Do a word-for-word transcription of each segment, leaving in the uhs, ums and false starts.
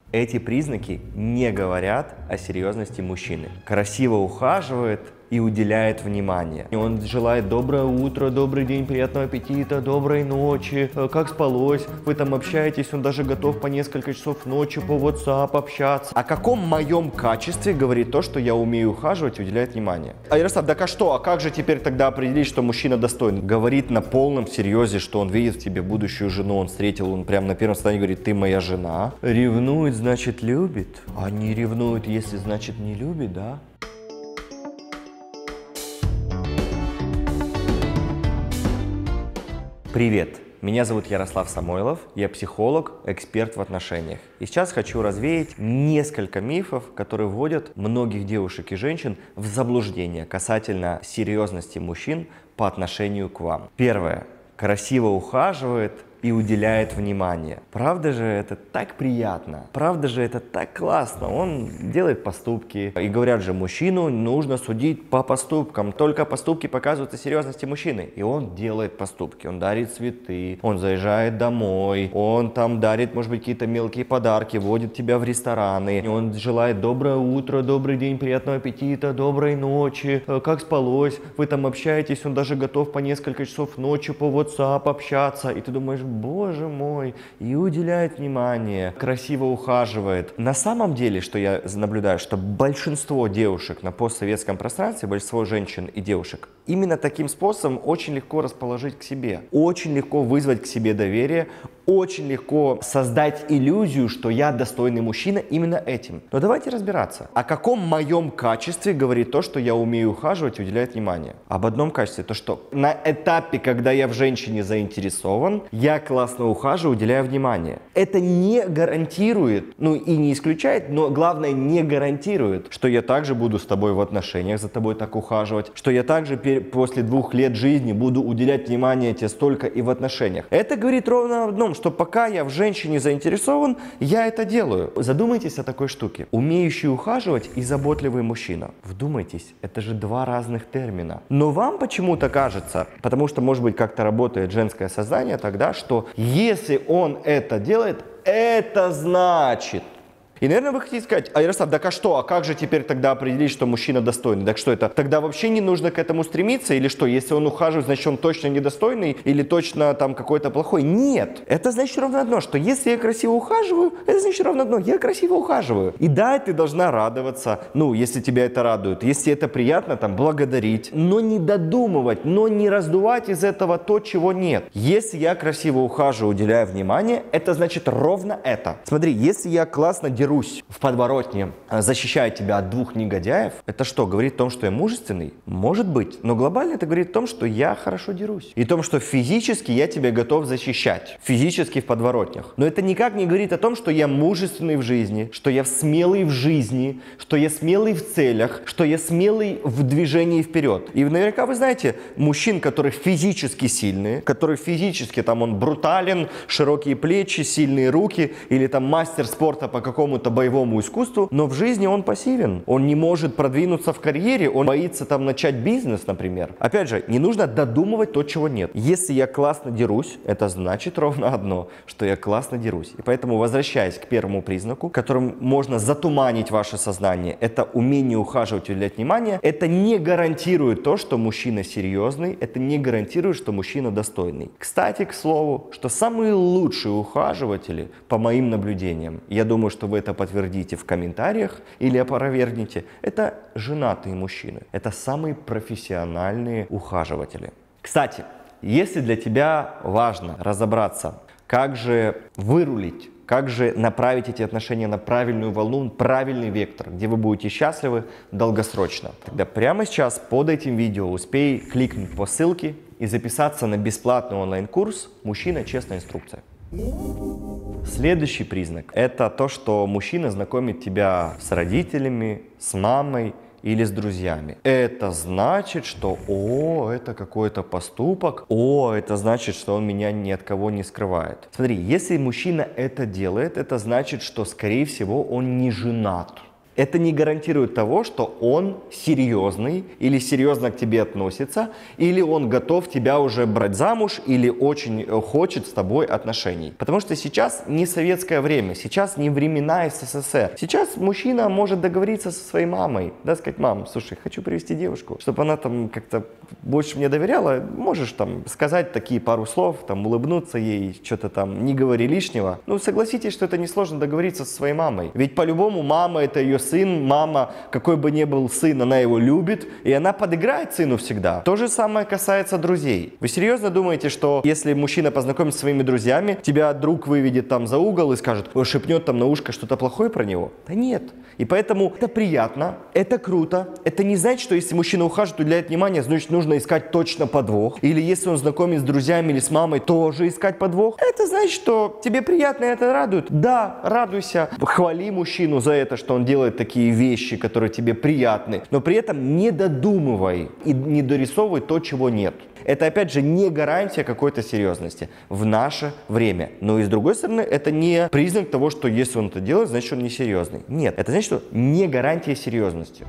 Эти признаки не говорят о серьезности мужчины. Красиво ухаживает и уделяет внимание. Он желает доброе утро, добрый день, приятного аппетита, доброй ночи, как спалось, вы там общаетесь, он даже готов по несколько часов ночи по WhatsApp общаться. О каком моем качестве говорит то, что я умею ухаживать и уделять внимание? А Ярослав, так а что, а как же теперь тогда определить, что мужчина достойный? Говорит на полном серьезе, что он видит в тебе будущую жену, он встретил, он прямо на первом свидании говорит, ты моя жена. Ревнует, значит любит, а не ревнует, если значит не любит, да? Привет! Меня зовут Ярослав Самойлов, я психолог, эксперт в отношениях. И сейчас хочу развеять несколько мифов, которые вводят многих девушек и женщин в заблуждение касательно серьезности мужчин по отношению к вам. Первое. Красиво ухаживает и уделяет внимание. Правда же это так приятно, правда же это так классно, он делает поступки. И говорят же, мужчину нужно судить по поступкам, только поступки показывают о серьезности мужчины. И он делает поступки, он дарит цветы, он заезжает домой, он там дарит, может быть, какие-то мелкие подарки, водит тебя в рестораны, он желает доброе утро, добрый день, приятного аппетита, доброй ночи, как спалось, вы там общаетесь, он даже готов по несколько часов ночи по WhatsApp общаться, и ты думаешь, боже мой, и уделяет внимание, красиво ухаживает. На самом деле, что я наблюдаю, что большинство девушек на постсоветском пространстве, большинство женщин и девушек, именно таким способом очень легко расположить к себе, очень легко вызвать к себе доверие, очень легко создать иллюзию, что я достойный мужчина именно этим. Но давайте разбираться. О каком моем качестве говорит то, что я умею ухаживать и уделять внимание? Об одном качестве, то что на этапе, когда я в женщине заинтересован, я классно ухаживаю, уделяю внимание. Это не гарантирует, ну и не исключает, но главное не гарантирует, что я также буду с тобой в отношениях, за тобой так ухаживать, что я также после двух лет жизни буду уделять внимание тебе столько и в отношениях. Это говорит ровно об одном, что пока я в женщине заинтересован, я это делаю. Задумайтесь о такой штуке. Умеющий ухаживать и заботливый мужчина. Вдумайтесь, это же два разных термина. Но вам почему-то кажется, потому что, может быть, как-то работает женское сознание тогда, что если он это делает, это значит... И, наверное, вы хотите сказать, а Ярослав, так а что, а как же теперь тогда определить, что мужчина достойный? Так что это? Тогда вообще не нужно к этому стремиться? Или что, если он ухаживает, значит он точно недостойный или точно там какой-то плохой? Нет. Это значит ровно одно, что если я красиво ухаживаю, это значит ровно одно, я красиво ухаживаю. И да, ты должна радоваться, ну, если тебя это радует. Если это приятно, там, благодарить. Но не додумывать, но не раздувать из этого то, чего нет. Если я красиво ухаживаю, уделяю внимание, это значит ровно это. Смотри, если я классно дерусь в подворотне, защищая тебя от двух негодяев, это что, говорит о том, что я мужественный? Может быть, но глобально это говорит о том, что я хорошо дерусь. И о том, что физически я тебя готов защищать. Физически в подворотнях. Но это никак не говорит о том, что я мужественный в жизни, что я смелый в жизни, что я смелый в целях, что я смелый в движении вперед. И наверняка вы знаете мужчин, которые физически сильные, которые физически, там он брутален, широкие плечи, сильные руки, или там мастер спорта по какому-то боевому искусству, но в жизни он пассивен. Он не может продвинуться в карьере, он боится там начать бизнес, например. Опять же, не нужно додумывать то, чего нет. Если я классно дерусь, это значит ровно одно, что я классно дерусь. И поэтому, возвращаясь к первому признаку, которым можно затуманить ваше сознание, это умение ухаживать и уделять внимание, это не гарантирует то, что мужчина серьезный, это не гарантирует, что мужчина достойный. Кстати, к слову, что самые лучшие ухаживатели, по моим наблюдениям, я думаю, что вы это подтвердите в комментариях или опровергните, это женатые мужчины. Это самые профессиональные ухаживатели. Кстати, если для тебя важно разобраться, как же вырулить, как же направить эти отношения на правильную волну, правильный вектор, где вы будете счастливы долгосрочно, тогда прямо сейчас под этим видео успей кликнуть по ссылке и записаться на бесплатный онлайн-курс «Мужчина. Честная инструкция». Следующий признак – это то, что мужчина знакомит тебя с родителями, с мамой или с друзьями. Это значит, что «о, это какой-то поступок», «о, это значит, что он меня ни от кого не скрывает». Смотри, если мужчина это делает, это значит, что, скорее всего, он не женат. Это не гарантирует того, что он серьезный или серьезно к тебе относится, или он готов тебя уже брать замуж, или очень хочет с тобой отношений. Потому что сейчас не советское время, сейчас не времена СССР. Сейчас мужчина может договориться со своей мамой, да, сказать: мам, слушай, хочу привести девушку, чтобы она там как-то больше мне доверяла, можешь там сказать такие пару слов, там улыбнуться ей, что-то там, не говори лишнего. Ну, согласитесь, что это несложно договориться со своей мамой. Ведь по-любому мама — это ее сын, мама, какой бы ни был сын, она его любит, и она подыграет сыну всегда. То же самое касается друзей. Вы серьезно думаете, что если мужчина познакомится со своими друзьями, тебя друг выведет там за угол и скажет, шепнет там на ушко что-то плохое про него? Да нет. И поэтому это приятно, это круто. Это не значит, что если мужчина ухаживает, уделяет внимание, значит, нужно искать точно подвох. Или если он знакомится с друзьями или с мамой, тоже искать подвох. Это значит, что тебе приятно, и это радует. Да, радуйся. Хвали мужчину за это, что он делает такие вещи, которые тебе приятны. Но при этом не додумывай и не дорисовывай то, чего нет. Это, опять же, не гарантия какой-то серьезности в наше время. Но и с другой стороны, это не признак того, что если он это делает, значит, он несерьезный. Нет, это значит, что не гарантия серьезности.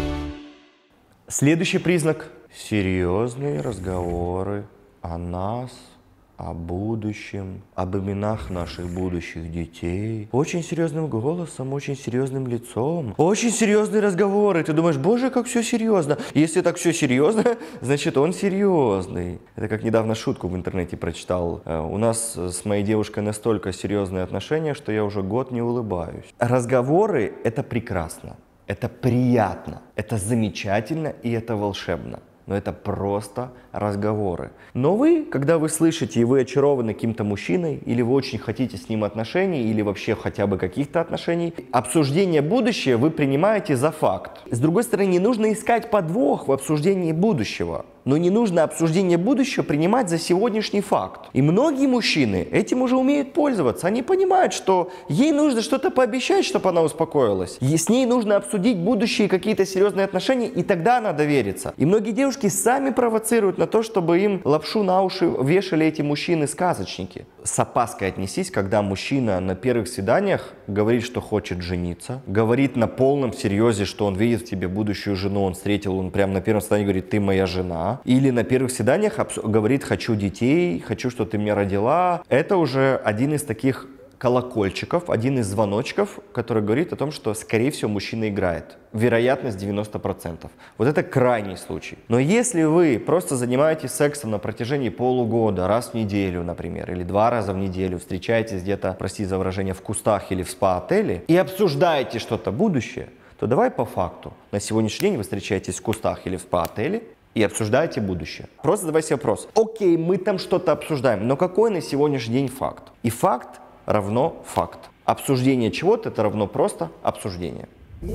Следующий признак – серьезные разговоры о нас, о будущем, об именах наших будущих детей. Очень серьезным голосом, очень серьезным лицом. Очень серьезные разговоры. Ты думаешь, боже, как все серьезно. Если так все серьезно, значит, он серьезный. Это как недавно шутку в интернете прочитал. У нас с моей девушкой настолько серьезные отношения, что я уже год не улыбаюсь. Разговоры – это прекрасно, это приятно, это замечательно и это волшебно. Но это просто разговоры. Но вы, когда вы слышите, и вы очарованы каким-то мужчиной, или вы очень хотите с ним отношений, или вообще хотя бы каких-то отношений, обсуждение будущего вы принимаете за факт. С другой стороны, не нужно искать подвох в обсуждении будущего. Но не нужно обсуждение будущего принимать за сегодняшний факт. И многие мужчины этим уже умеют пользоваться. Они понимают, что ей нужно что-то пообещать, чтобы она успокоилась. И с ней нужно обсудить будущие какие-то серьезные отношения, и тогда она доверится. И многие девушки сами провоцируют на то, чтобы им лапшу на уши вешали эти мужчины-сказочники. С опаской отнесись, когда мужчина на первых свиданиях говорит, что хочет жениться, говорит на полном серьезе, что он видит в тебе будущую жену, он встретил, он прямо на первом свидании говорит, ты моя жена. Или на первых свиданиях говорит, хочу детей, хочу, чтобы ты меня родила. Это уже один из таких колокольчиков, один из звоночков, который говорит о том, что, скорее всего, мужчина играет. Вероятность девяносто процентов. Вот это крайний случай. Но если вы просто занимаетесь сексом на протяжении полугода, раз в неделю, например, или два раза в неделю, встречаетесь где-то, простите за выражение, в кустах или в спа-отеле и обсуждаете что-то будущее, то давай по факту. На сегодняшний день вы встречаетесь в кустах или в спа-отеле и обсуждаете будущее. Просто задавай себе вопрос. Окей, мы там что-то обсуждаем, но какой на сегодняшний день факт? И факт равно факт. Обсуждение чего-то – это равно просто обсуждение.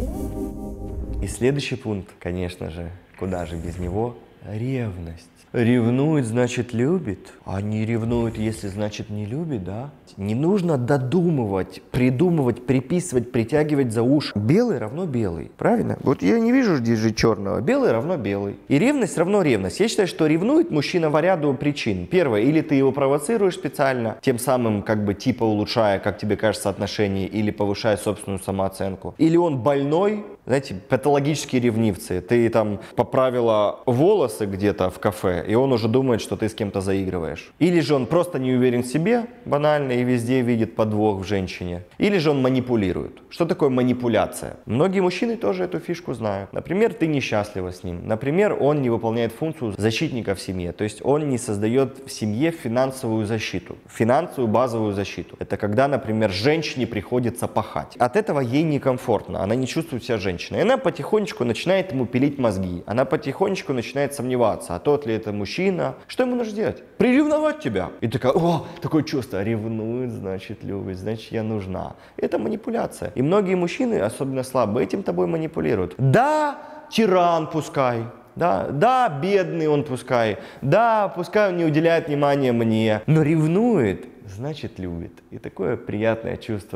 И следующий пункт, конечно же, куда же без него – ревность. Ревнует, значит, любит, а не ревнует, если, значит, не любит, да? Не нужно додумывать, придумывать, приписывать, притягивать за уши. Белый равно белый, правильно? Вот я не вижу здесь же черного. Белый равно белый. И ревность равно ревность. Я считаю, что ревнует мужчина по ряду причин. Первое, или ты его провоцируешь специально, тем самым как бы типа улучшая, как тебе кажется, отношения, или повышая собственную самооценку. Или он больной, знаете, патологические ревнивцы. Ты там поправила волосы где-то в кафе, и он уже думает, что ты с кем-то заигрываешь. Или же он просто не уверен в себе, банально, и везде видит подвох в женщине. Или же он манипулирует. Что такое манипуляция? Многие мужчины тоже эту фишку знают. Например, ты несчастлива с ним. Например, он не выполняет функцию защитника в семье. То есть он не создает в семье финансовую защиту. Финансовую базовую защиту. Это когда, например, женщине приходится пахать. От этого ей некомфортно. Она не чувствует себя женщиной. И она потихонечку начинает ему пилить мозги. Она потихонечку начинает сомневаться, а тот ли это мужчина. Что ему нужно делать? Приревновать тебя. И такая, о, такое чувство, ревнует, значит, любит, значит, я нужна. Это манипуляция. И многие мужчины, особенно слабые, этим тобой манипулируют. Да, тиран пускай. Да, да, бедный он пускай. Да, пускай он не уделяет внимания мне. Но ревнует, значит, любит. И такое приятное чувство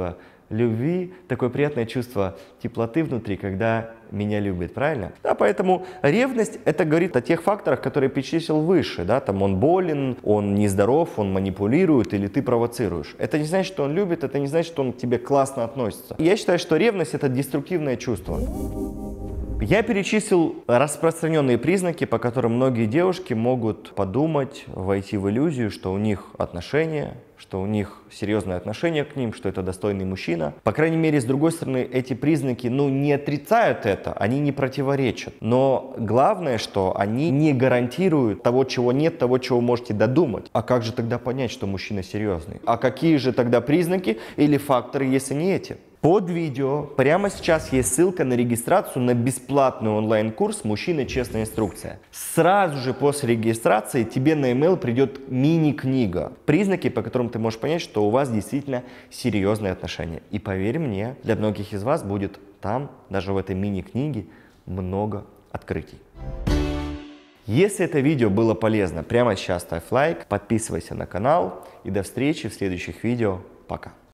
любви, такое приятное чувство теплоты внутри, когда меня любят, правильно? Да, поэтому ревность, это говорит о тех факторах, которые перечислил выше, да, там он болен, он нездоров, он манипулирует или ты провоцируешь. Это не значит, что он любит, это не значит, что он к тебе классно относится. Я считаю, что ревность — это деструктивное чувство. Я перечислил распространенные признаки, по которым многие девушки могут подумать, войти в иллюзию, что у них отношения, что у них серьезное отношение к ним, что это достойный мужчина. По крайней мере, с другой стороны, эти признаки, ну, не отрицают это, они не противоречат. Но главное, что они не гарантируют того, чего нет, того, чего вы можете додумать. А как же тогда понять, что мужчина серьезный? А какие же тогда признаки или факторы, если не эти? Под видео прямо сейчас есть ссылка на регистрацию на бесплатный онлайн-курс «Мужчина. Честная инструкция». Сразу же после регистрации тебе на e-mail придет мини-книга. Признаки, по которым ты можешь понять, что у вас действительно серьезные отношения. И поверь мне, для многих из вас будет там, даже в этой мини-книге, много открытий. Если это видео было полезно, прямо сейчас ставь лайк, подписывайся на канал и до встречи в следующих видео. Пока.